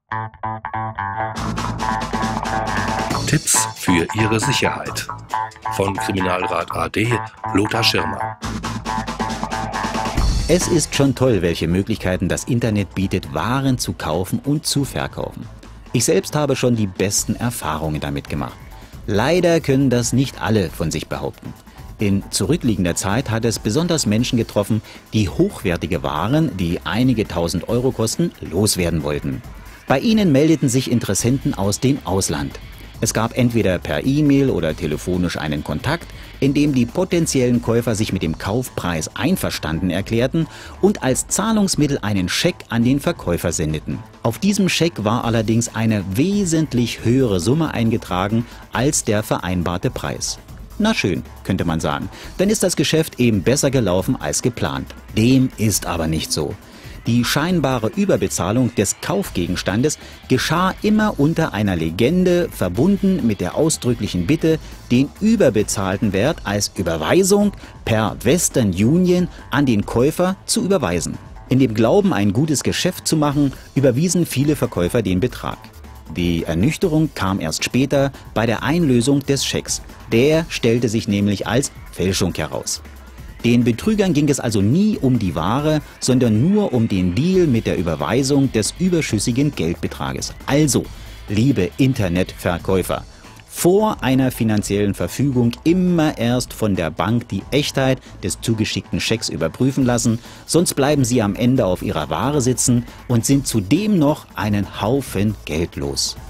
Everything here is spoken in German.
Tipps für Ihre Sicherheit von Kriminalrat AD Lothar Schirmer. Es ist schon toll, welche Möglichkeiten das Internet bietet, Waren zu kaufen und zu verkaufen. Ich selbst habe schon die besten Erfahrungen damit gemacht. Leider können das nicht alle von sich behaupten. In zurückliegender Zeit hat es besonders Menschen getroffen, die hochwertige Waren, die einige tausend Euro kosten, loswerden wollten. Bei ihnen meldeten sich Interessenten aus dem Ausland. Es gab entweder per E-Mail oder telefonisch einen Kontakt, in dem die potenziellen Käufer sich mit dem Kaufpreis einverstanden erklärten und als Zahlungsmittel einen Scheck an den Verkäufer sendeten. Auf diesem Scheck war allerdings eine wesentlich höhere Summe eingetragen als der vereinbarte Preis. Na schön, könnte man sagen, dann ist das Geschäft eben besser gelaufen als geplant. Dem ist aber nicht so. Die scheinbare Überbezahlung des Kaufgegenstandes geschah immer unter einer Legende, verbunden mit der ausdrücklichen Bitte, den überbezahlten Wert als Überweisung per Western Union an den Käufer zu überweisen. In dem Glauben, ein gutes Geschäft zu machen, überwiesen viele Verkäufer den Betrag. Die Ernüchterung kam erst später bei der Einlösung des Schecks. Der stellte sich nämlich als Fälschung heraus. Den Betrügern ging es also nie um die Ware, sondern nur um den Deal mit der Überweisung des überschüssigen Geldbetrages. Also, liebe Internetverkäufer, vor einer finanziellen Verfügung immer erst von der Bank die Echtheit des zugeschickten Schecks überprüfen lassen, sonst bleiben Sie am Ende auf Ihrer Ware sitzen und sind zudem noch einen Haufen Geld los.